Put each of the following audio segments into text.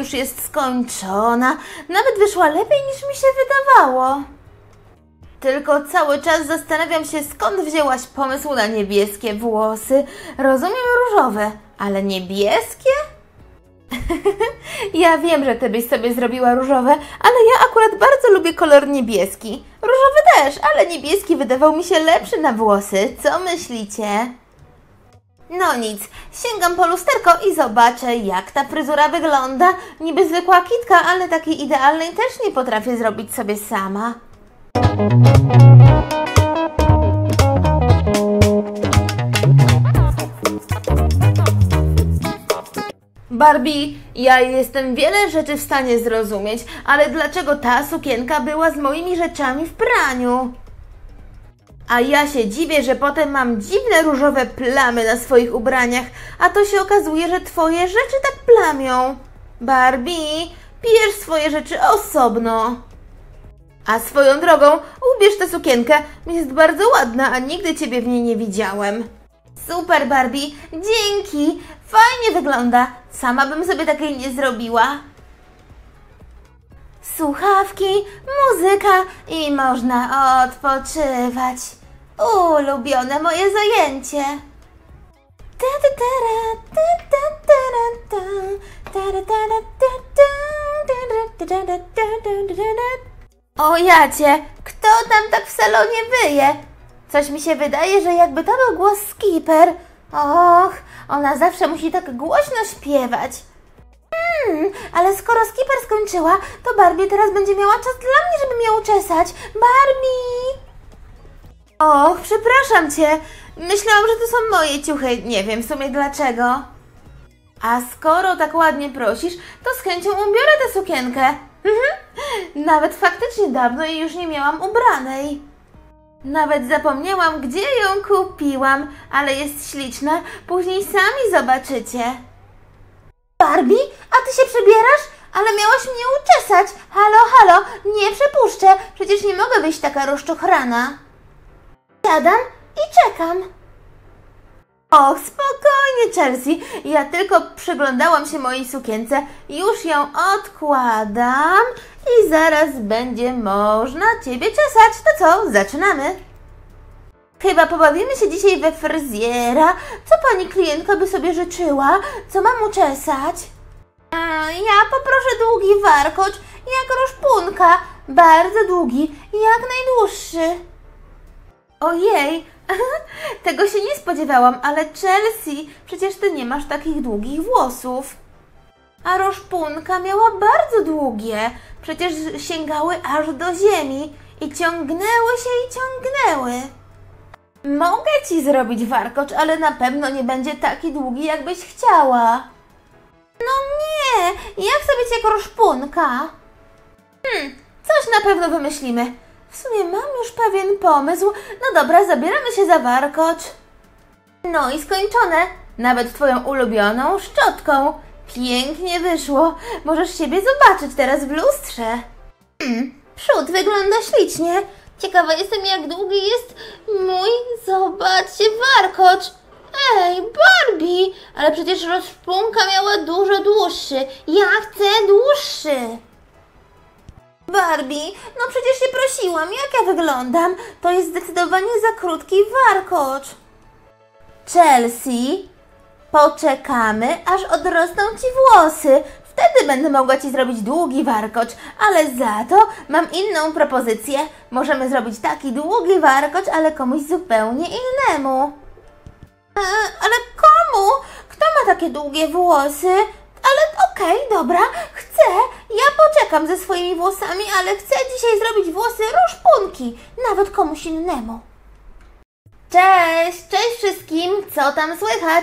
już jest skończona. Nawet wyszła lepiej niż mi się wydawało. Tylko cały czas zastanawiam się, skąd wzięłaś pomysł na niebieskie włosy. Rozumiem różowe, ale niebieskie? Ja wiem, że ty byś sobie zrobiła różowe, ale ja akurat bardzo lubię kolor niebieski. Różowy też, ale niebieski wydawał mi się lepszy na włosy. Co myślicie? No nic, sięgam po lusterko i zobaczę, jak ta fryzura wygląda. Niby zwykła kitka, ale takiej idealnej też nie potrafię zrobić sobie sama. Barbie, ja jestem wiele rzeczy w stanie zrozumieć, ale dlaczego ta sukienka była z moimi rzeczami w praniu? A ja się dziwię, że potem mam dziwne różowe plamy na swoich ubraniach, a to się okazuje, że twoje rzeczy tak plamią. Barbie, bierz swoje rzeczy osobno. A swoją drogą, ubierz tę sukienkę, jest bardzo ładna, a nigdy ciebie w niej nie widziałem. Super, Barbie, dzięki, fajnie wygląda, sama bym sobie takiej nie zrobiła. Słuchawki, muzyka i można odpoczywać. Ulubione moje zajęcie. O jacie, kto tam tak w salonie wyje? Coś mi się wydaje, że jakby to był głos Skipper. Och, ona zawsze musi tak głośno śpiewać. Ale skoro Skipper skończyła, to Barbie teraz będzie miała czas dla mnie, żeby mnie uczesać. Barbie! Och, przepraszam cię. Myślałam, że to są moje ciuchy. Nie wiem w sumie dlaczego. A skoro tak ładnie prosisz, to z chęcią ubiorę tę sukienkę. Nawet faktycznie dawno jej już nie miałam ubranej. Nawet zapomniałam, gdzie ją kupiłam, ale jest śliczna. Później sami zobaczycie. Barbie, a ty się przebierasz? Ale miałaś mnie uczesać. Halo, halo, nie przepuszczę. Przecież nie mogę być taka rozczochrana. Siadam i czekam. Och, spokojnie, Chelsea. Ja tylko przyglądałam się mojej sukience. Już ją odkładam i zaraz będzie można ciebie czesać. To co, zaczynamy? Chyba pobawimy się dzisiaj we fryzjera. Co pani klientka by sobie życzyła? Co mam uczesać? Ja poproszę długi warkocz, jak roszpunka. Bardzo długi, jak najdłuższy. Ojej, tego się nie spodziewałam, ale Chelsea, przecież ty nie masz takich długich włosów. A roszpunka miała bardzo długie, przecież sięgały aż do ziemi i ciągnęły się i ciągnęły. Mogę ci zrobić warkocz, ale na pewno nie będzie taki długi, jakbyś chciała. No nie, ja chcę być jak roszpunka. Coś na pewno wymyślimy. W sumie mam już pewien pomysł. No dobra, zabieramy się za warkocz. No i skończone. Nawet twoją ulubioną szczotką. Pięknie wyszło. Możesz siebie zobaczyć teraz w lustrze. Przód wygląda ślicznie. Ciekawa jestem, jak długi jest mój, zobaczcie, warkocz. Ej, Barbie, ale przecież rozpunka miała dużo dłuższy. Ja chcę dłuższy. Barbie, no przecież się prosiłam, jak ja wyglądam? To jest zdecydowanie za krótki warkocz. Chelsea, poczekamy, aż odrosną ci włosy. Wtedy będę mogła ci zrobić długi warkocz, ale za to mam inną propozycję. Możemy zrobić taki długi warkocz, ale komuś zupełnie innemu. Ale komu? Kto ma takie długie włosy? Ale okej, dobra, chcę. Ja poczekam ze swoimi włosami, ale chcę dzisiaj zrobić włosy roszpunki, nawet komuś innemu. Cześć, cześć wszystkim, co tam słychać?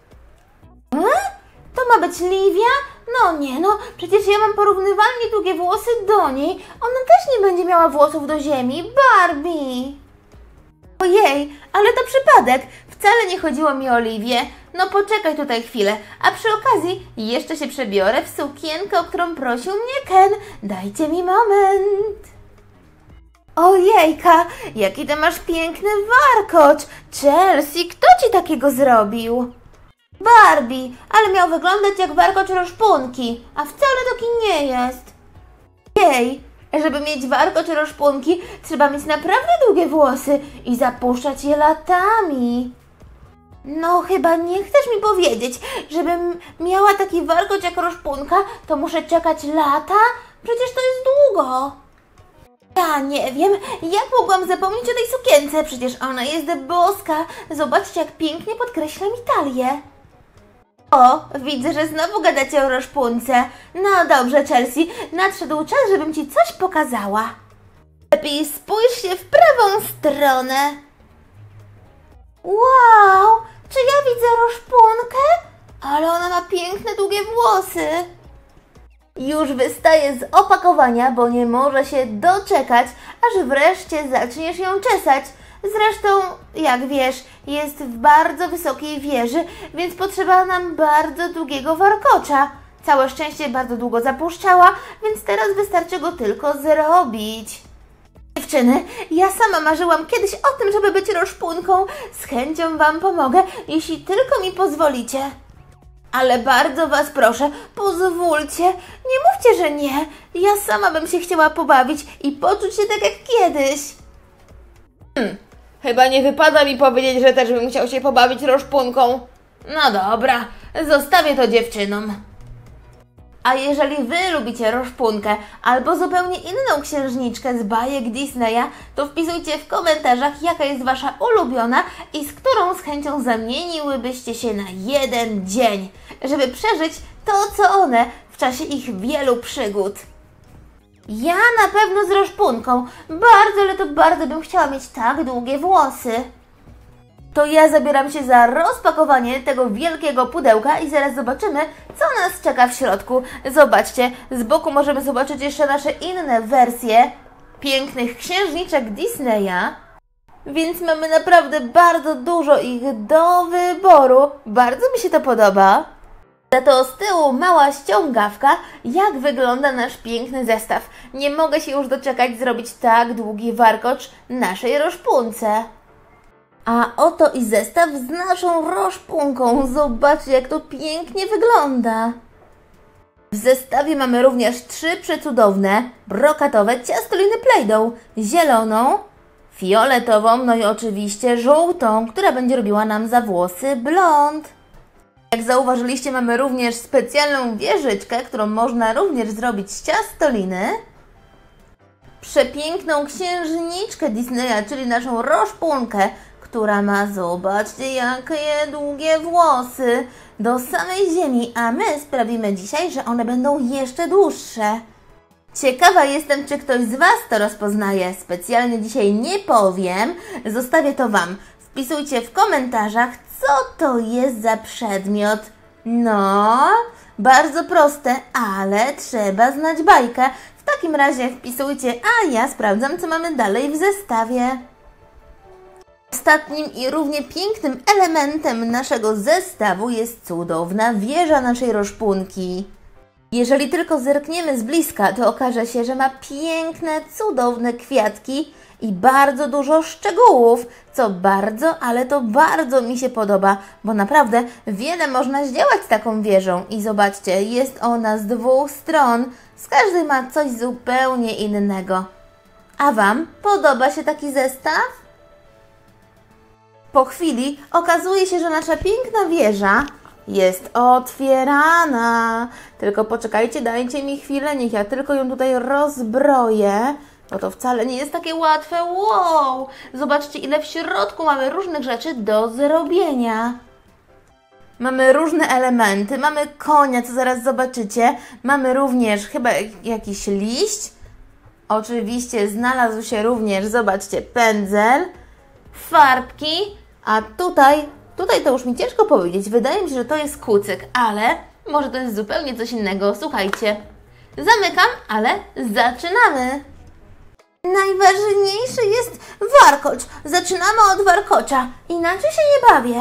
To ma być Livia? No nie, no przecież ja mam porównywalnie długie włosy do niej. Ona też nie będzie miała włosów do ziemi, Barbie. Ojej, ale to przypadek. Wcale nie chodziło mi o Livię. No poczekaj tutaj chwilę. A przy okazji jeszcze się przebiorę w sukienkę, o którą prosił mnie Ken. Dajcie mi moment. Ojejka, jaki ty masz piękny warkocz. Chelsea, kto ci takiego zrobił? Barbie, ale miał wyglądać jak warkocz Roszpunki, a wcale taki nie jest. Jej, żeby mieć warkocz Roszpunki, trzeba mieć naprawdę długie włosy i zapuszczać je latami. No chyba nie chcesz mi powiedzieć, żebym miała taki warkocz jak Roszpunka, to muszę czekać lata? Przecież to jest długo. Ja nie wiem, jak mogłam zapomnieć o tej sukience, przecież ona jest boska. Zobaczcie, jak pięknie podkreśla mi talię. O, widzę, że znowu gadacie o Roszpunce. No dobrze, Chelsea, nadszedł czas, żebym Ci coś pokazała. Lepiej spójrz się w prawą stronę. Wow, czy ja widzę Roszpunkę? Ale ona ma piękne, długie włosy. Już wystaje z opakowania, bo nie może się doczekać, aż wreszcie zaczniesz ją czesać. Zresztą, jak wiesz, jest w bardzo wysokiej wieży, więc potrzeba nam bardzo długiego warkocza. Całe szczęście bardzo długo zapuszczała, więc teraz wystarczy go tylko zrobić. Dziewczyny, ja sama marzyłam kiedyś o tym, żeby być Roszpunką. Z chęcią Wam pomogę, jeśli tylko mi pozwolicie. Ale bardzo Was proszę, pozwólcie, nie mówcie, że nie. Ja sama bym się chciała pobawić i poczuć się tak jak kiedyś. Chyba nie wypada mi powiedzieć, że też bym chciał się pobawić Roszpunką. No dobra, zostawię to dziewczynom. A jeżeli Wy lubicie Roszpunkę albo zupełnie inną księżniczkę z bajek Disneya, to wpisujcie w komentarzach, jaka jest Wasza ulubiona i z którą z chęcią zamieniłybyście się na jeden dzień, żeby przeżyć to, co one w czasie ich wielu przygód. Ja na pewno z Roszpunką. Bardzo, ale to bardzo bym chciała mieć tak długie włosy. To ja zabieram się za rozpakowanie tego wielkiego pudełka i zaraz zobaczymy, co nas czeka w środku. Zobaczcie, z boku możemy zobaczyć jeszcze nasze inne wersje pięknych księżniczek Disneya. Więc mamy naprawdę bardzo dużo ich do wyboru. Bardzo mi się to podoba. Za to z tyłu mała ściągawka, jak wygląda nasz piękny zestaw. Nie mogę się już doczekać zrobić tak długi warkocz naszej Roszpunce. A oto i zestaw z naszą Roszpunką. Zobaczcie, jak to pięknie wygląda. W zestawie mamy również 3 przecudowne, brokatowe ciastoliny Play-Doh. Zieloną, fioletową, no i oczywiście żółtą, która będzie robiła nam za włosy blond. Jak zauważyliście, mamy również specjalną wieżyczkę, którą można również zrobić z ciastoliny. Przepiękną księżniczkę Disneya, czyli naszą Roszpunkę, która ma, zobaczcie, jakie długie włosy do samej ziemi, a my sprawimy dzisiaj, że one będą jeszcze dłuższe. Ciekawa jestem, czy ktoś z Was to rozpoznaje. Specjalnie dzisiaj nie powiem, zostawię to Wam. Wpisujcie w komentarzach, co to jest za przedmiot. No, bardzo proste, ale trzeba znać bajkę. W takim razie wpisujcie, a ja sprawdzam, co mamy dalej w zestawie. Ostatnim i równie pięknym elementem naszego zestawu jest cudowna wieża naszej Roszpunki. Jeżeli tylko zerkniemy z bliska, to okaże się, że ma piękne, cudowne kwiatki i bardzo dużo szczegółów, co bardzo, ale to bardzo mi się podoba, bo naprawdę wiele można zdziałać z taką wieżą. I zobaczcie, jest ona z 2 stron, z każdej ma coś zupełnie innego. A Wam podoba się taki zestaw? Po chwili okazuje się, że nasza piękna wieża jest otwierana. Tylko poczekajcie, dajcie mi chwilę, niech ja tylko ją tutaj rozbroję, bo to wcale nie jest takie łatwe. Wow! Zobaczcie, ile w środku mamy różnych rzeczy do zrobienia. Mamy różne elementy, mamy konia, co zaraz zobaczycie. Mamy również chyba jakiś liść. Oczywiście znalazł się również, zobaczcie, pędzel, farbki, a tutaj to już mi ciężko powiedzieć. Wydaje mi się, że to jest kucyk, ale może to jest zupełnie coś innego. Słuchajcie, zamykam, ale zaczynamy. Najważniejszy jest warkocz. Zaczynamy od warkocza. Inaczej się nie bawię.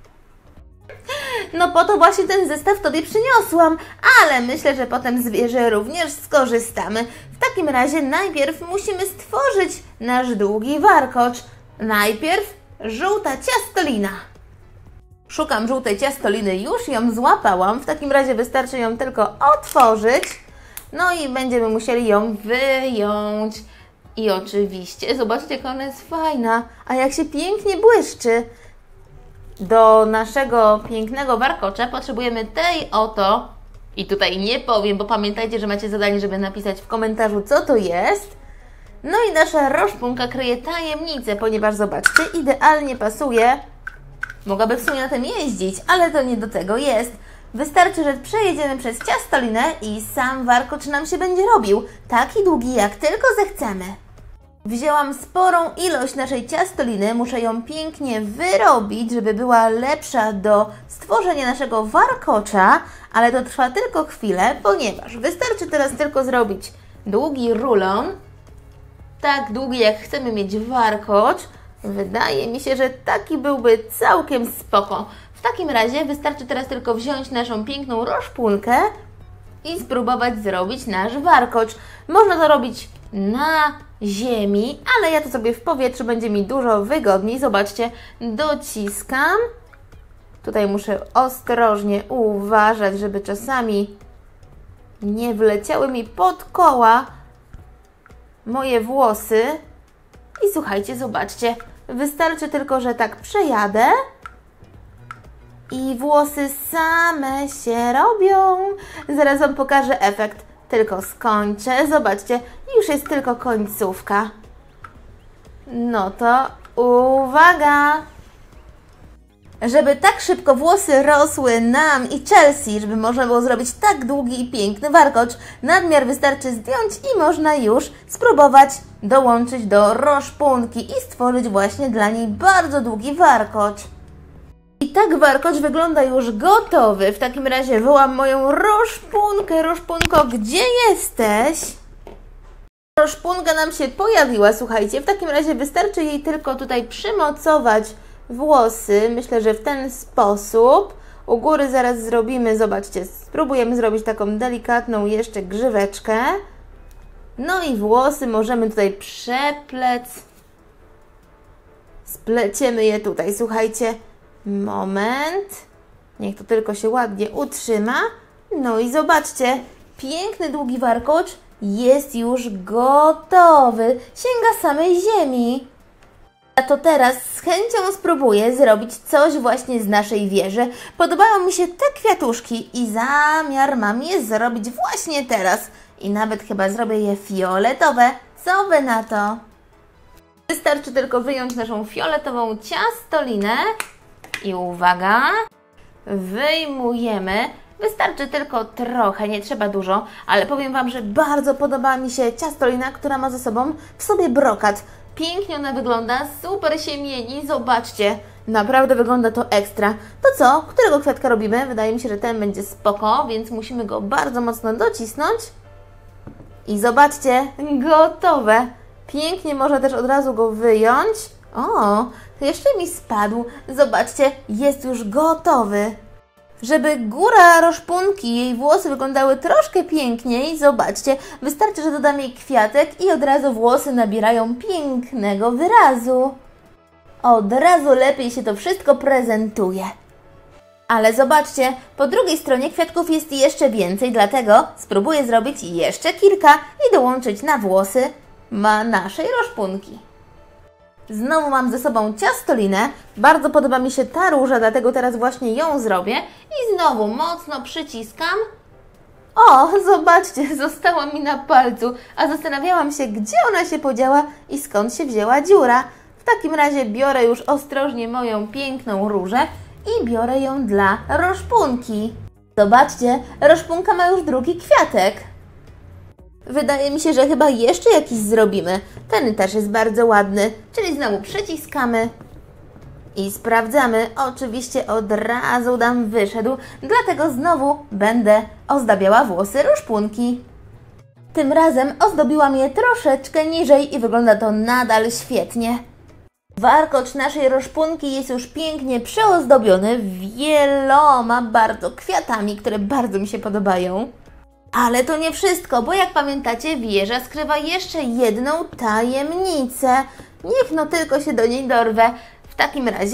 No po to właśnie ten zestaw Tobie przyniosłam, ale myślę, że potem z wieży również skorzystamy. W takim razie najpierw musimy stworzyć nasz długi warkocz. Najpierw żółta ciastolina. Szukam żółtej ciastoliny, już ją złapałam. W takim razie wystarczy ją tylko otworzyć. No i będziemy musieli ją wyjąć. I oczywiście, zobaczcie, jak ona jest fajna, a jak się pięknie błyszczy. Do naszego pięknego warkocza potrzebujemy tej oto, i tutaj nie powiem, bo pamiętajcie, że macie zadanie, żeby napisać w komentarzu, co to jest. No i nasza roszpunka kryje tajemnicę, ponieważ zobaczcie, idealnie pasuje. Mogłaby w sumie na tym jeździć, ale to nie do tego jest. Wystarczy, że przejedziemy przez ciastolinę i sam warkocz nam się będzie robił. Taki długi, jak tylko zechcemy. Wzięłam sporą ilość naszej ciastoliny, muszę ją pięknie wyrobić, żeby była lepsza do stworzenia naszego warkocza, ale to trwa tylko chwilę, ponieważ wystarczy teraz tylko zrobić długi rulon, tak długi, jak chcemy mieć warkocz. Wydaje mi się, że taki byłby całkiem spoko. W takim razie wystarczy teraz tylko wziąć naszą piękną roszpunkę i spróbować zrobić nasz warkocz. Można to robić na ziemi, ale ja to sobie w powietrzu, będzie mi dużo wygodniej. Zobaczcie, dociskam. Tutaj muszę ostrożnie uważać, żeby czasami nie wleciały mi pod koła moje włosy. I słuchajcie, zobaczcie, wystarczy tylko, że tak przejadę i włosy same się robią. Zaraz Wam pokażę efekt. Tylko skończę. Zobaczcie, już jest tylko końcówka. No to uwaga! Żeby tak szybko włosy rosły nam i Chelsea, żeby można było zrobić tak długi i piękny warkocz, nadmiar wystarczy zdjąć i można już spróbować dołączyć do roszpunki i stworzyć właśnie dla niej bardzo długi warkocz. I tak warkocz wygląda już gotowy. W takim razie wołam moją roszpunkę. Roszpunko, gdzie jesteś? Roszpunka nam się pojawiła, słuchajcie. W takim razie wystarczy jej tylko tutaj przymocować włosy. Myślę, że w ten sposób. U góry zaraz zrobimy, zobaczcie, spróbujemy zrobić taką delikatną jeszcze grzyweczkę. No i włosy możemy tutaj przeplec. Spleciemy je tutaj, słuchajcie. Moment. Niech to tylko się ładnie utrzyma. No i zobaczcie, piękny długi warkocz jest już gotowy. Sięga samej ziemi. A to teraz z chęcią spróbuję zrobić coś właśnie z naszej wieży. Podobają mi się te kwiatuszki i zamiar mam je zrobić właśnie teraz. I nawet chyba zrobię je fioletowe. Co Wy na to? Wystarczy tylko wyjąć naszą fioletową ciastolinę. I uwaga, wyjmujemy. Wystarczy tylko trochę, nie trzeba dużo, ale powiem Wam, że bardzo podoba mi się ciastolina, która ma ze sobą w sobie brokat. Pięknie ona wygląda, super się mieni, zobaczcie. Naprawdę wygląda to ekstra. To co? Którego kwiatka robimy? Wydaje mi się, że ten będzie spoko, więc musimy go bardzo mocno docisnąć. I zobaczcie, gotowe. Pięknie można też od razu go wyjąć. O, to jeszcze mi spadł. Zobaczcie, jest już gotowy. Żeby góra roszpunki, jej włosy wyglądały troszkę piękniej, zobaczcie, wystarczy, że dodam jej kwiatek i od razu włosy nabierają pięknego wyrazu. Od razu lepiej się to wszystko prezentuje. Ale zobaczcie, po drugiej stronie kwiatków jest jeszcze więcej, dlatego spróbuję zrobić jeszcze kilka i dołączyć na włosy naszej roszpunki. Znowu mam ze sobą ciastolinę. Bardzo podoba mi się ta róża, dlatego teraz właśnie ją zrobię. I znowu mocno przyciskam. O, zobaczcie, została mi na palcu, a zastanawiałam się, gdzie ona się podziała i skąd się wzięła dziura. W takim razie biorę już ostrożnie moją piękną różę i biorę ją dla roszpunki. Zobaczcie, roszpunka ma już drugi kwiatek. Wydaje mi się, że chyba jeszcze jakiś zrobimy. Ten też jest bardzo ładny, czyli znowu przyciskamy i sprawdzamy. Oczywiście od razu nam wyszedł, dlatego znowu będę ozdabiała włosy roszpunki. Tym razem ozdobiłam je troszeczkę niżej i wygląda to nadal świetnie. Warkocz naszej roszpunki jest już pięknie przeozdobiony wieloma bardzo kwiatami, które bardzo mi się podobają. Ale to nie wszystko, bo jak pamiętacie, wieża skrywa jeszcze jedną tajemnicę. Niech no tylko się do niej dorwę. W takim razie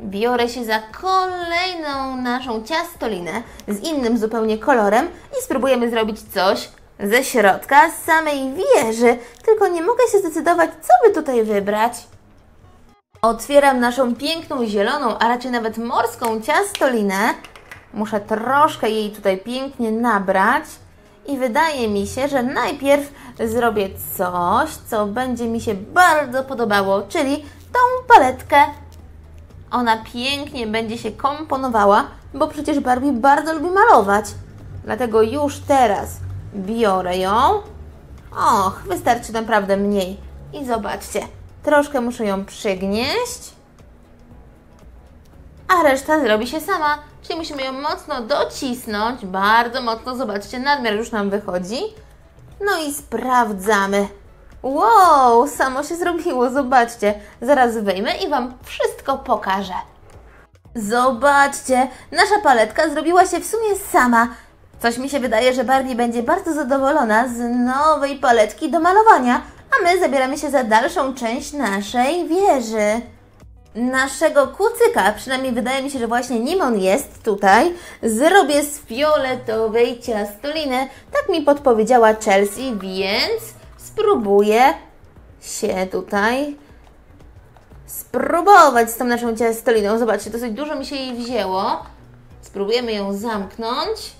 Biorę się za kolejną naszą ciastolinę z innym zupełnie kolorem i spróbujemy zrobić coś ze środka samej wieży. Tylko nie mogę się zdecydować, co by tutaj wybrać. Otwieram naszą piękną zieloną, a raczej nawet morską ciastolinę. Muszę troszkę jej tutaj pięknie nabrać. I wydaje mi się, że najpierw zrobię coś, co będzie mi się bardzo podobało, czyli tą paletkę. Ona pięknie będzie się komponowała, bo przecież Barbie bardzo lubi malować. Dlatego już teraz biorę ją. Och, wystarczy naprawdę mniej. I zobaczcie, troszkę muszę ją przygnieść, a reszta zrobi się sama. Czyli musimy ją mocno docisnąć, bardzo mocno, zobaczcie, nadmiar już nam wychodzi. No i sprawdzamy. Wow, samo się zrobiło, zobaczcie. Zaraz wyjmę i Wam wszystko pokażę. Zobaczcie, nasza paletka zrobiła się w sumie sama. Coś mi się wydaje, że Barbie będzie bardzo zadowolona z nowej paletki do malowania, a my zabieramy się za dalszą część naszej wieży. Naszego kucyka, przynajmniej wydaje mi się, że właśnie nim on jest tutaj, zrobię z fioletowej ciastoliny. Tak mi podpowiedziała Chelsea, więc spróbuję się tutaj spróbować z tą naszą ciastoliną. Zobaczcie, dosyć dużo mi się jej wzięło. Spróbujemy ją zamknąć.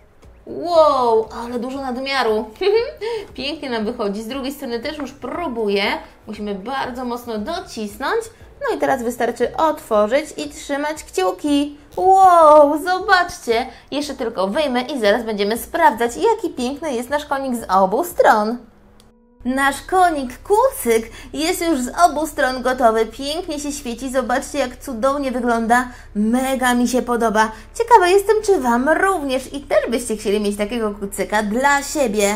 Wow, ale dużo nadmiaru. Pięknie nam wychodzi. Z drugiej strony też już próbuję. Musimy bardzo mocno docisnąć. No i teraz wystarczy otworzyć i trzymać kciuki. Wow, zobaczcie. Jeszcze tylko wyjmę i zaraz będziemy sprawdzać, jaki piękny jest nasz konik z obu stron. Nasz konik kucyk jest już z obu stron gotowy. Pięknie się świeci. Zobaczcie, jak cudownie wygląda. Mega mi się podoba. Ciekawa jestem, czy Wam również i też byście chcieli mieć takiego kucyka dla siebie.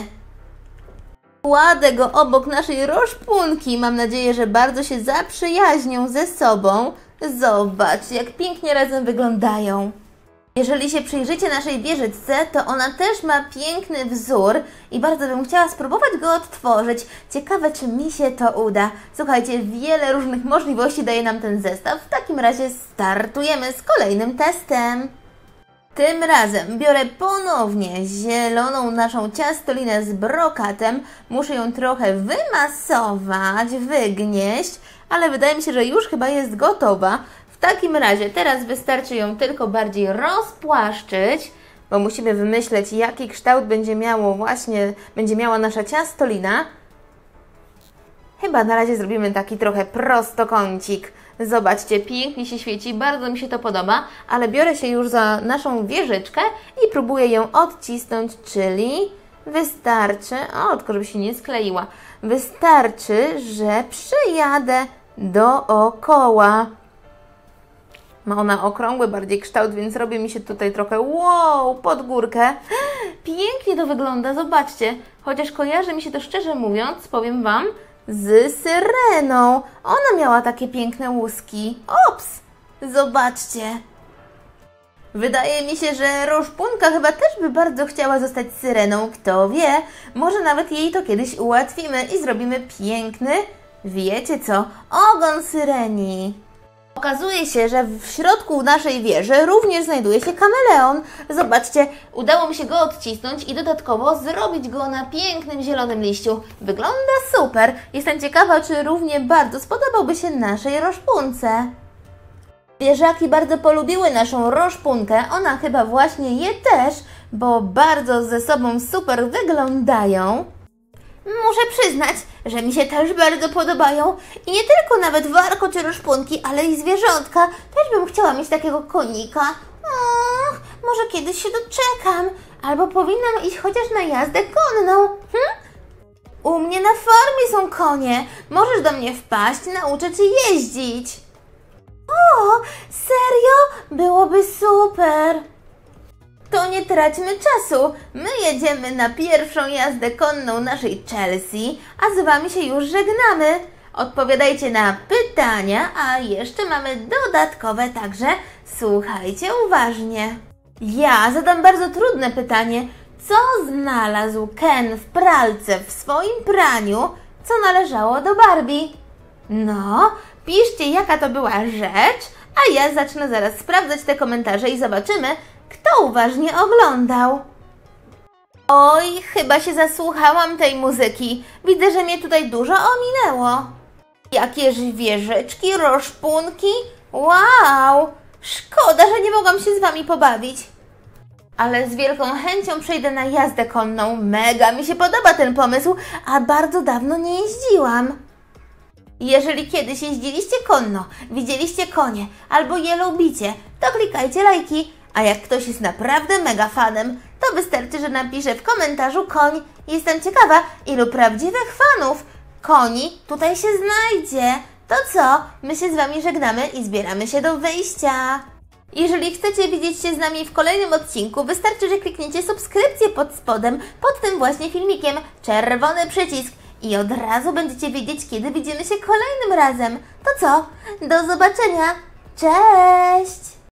Kładę go obok naszej roszpunki. Mam nadzieję, że bardzo się zaprzyjaźnią ze sobą. Zobaczcie, jak pięknie razem wyglądają. Jeżeli się przyjrzycie naszej wieżyczce, to ona też ma piękny wzór i bardzo bym chciała spróbować go odtworzyć. Ciekawe, czy mi się to uda. Słuchajcie, wiele różnych możliwości daje nam ten zestaw. W takim razie startujemy z kolejnym testem. Tym razem biorę ponownie zieloną naszą ciastolinę z brokatem. Muszę ją trochę wymasować, wygnieść, ale wydaje mi się, że już chyba jest gotowa. W takim razie teraz wystarczy ją tylko bardziej rozpłaszczyć, bo musimy wymyśleć, jaki kształt będzie miała nasza ciastolina. Chyba na razie zrobimy taki trochę prostokącik. Zobaczcie, pięknie się świeci, bardzo mi się to podoba, ale biorę się już za naszą wieżyczkę i próbuję ją odcisnąć, czyli wystarczy, tylko żeby się nie skleiła, wystarczy, że przejadę dookoła. Ma ona okrągły bardziej kształt, więc robi mi się tutaj trochę wow, pod górkę. Pięknie to wygląda, zobaczcie. Chociaż kojarzy mi się to, szczerze mówiąc, powiem Wam, z syreną. Ona miała takie piękne łuski. Ops! Zobaczcie. Wydaje mi się, że roszpunka chyba też by bardzo chciała zostać syreną. Kto wie, może nawet jej to kiedyś ułatwimy i zrobimy piękny, wiecie co, ogon syreni. Okazuje się, że w środku naszej wieży również znajduje się kameleon. Zobaczcie, udało mi się go odcisnąć i dodatkowo zrobić go na pięknym zielonym liściu. Wygląda super. Jestem ciekawa, czy równie bardzo spodobałby się naszej roszpunce. Zwierzaki bardzo polubiły naszą roszpunkę. Ona chyba właśnie je też, bo bardzo ze sobą super wyglądają. Muszę przyznać, że mi się też bardzo podobają i nie tylko nawet warko czy roszpunki, ale i zwierzątka. Też bym chciała mieć takiego konika. Może kiedyś się doczekam, albo powinnam iść chociaż na jazdę konną. U mnie na farmie są konie. Możesz do mnie wpaść, nauczę Cię jeździć. O, serio? Byłoby super. To nie traćmy czasu. My jedziemy na pierwszą jazdę konną naszej Chelsea, a z Wami się już żegnamy. Odpowiadajcie na pytania, a jeszcze mamy dodatkowe, także słuchajcie uważnie. Ja zadam bardzo trudne pytanie. Co znalazł Ken w pralce w swoim praniu, co należało do Barbie? No, piszcie, jaka to była rzecz, a ja zacznę zaraz sprawdzać te komentarze i zobaczymy, kto uważnie oglądał. Oj, chyba się zasłuchałam tej muzyki. Widzę, że mnie tutaj dużo ominęło. Jakież wieżyczki, roszpunki. Wow! Szkoda, że nie mogłam się z wami pobawić. Ale z wielką chęcią przejdę na jazdę konną. Mega mi się podoba ten pomysł, a bardzo dawno nie jeździłam. Jeżeli kiedyś jeździliście konno, widzieliście konie albo je lubicie, to klikajcie lajki. A jak ktoś jest naprawdę mega fanem, to wystarczy, że napisze w komentarzu koń. Jestem ciekawa, ilu prawdziwych fanów koni tutaj się znajdzie. To co? My się z wami żegnamy i zbieramy się do wyjścia. Jeżeli chcecie widzieć się z nami w kolejnym odcinku, wystarczy, że klikniecie subskrypcję pod spodem, pod tym właśnie filmikiem, czerwony przycisk i od razu będziecie wiedzieć, kiedy widzimy się kolejnym razem. To co? Do zobaczenia! Cześć!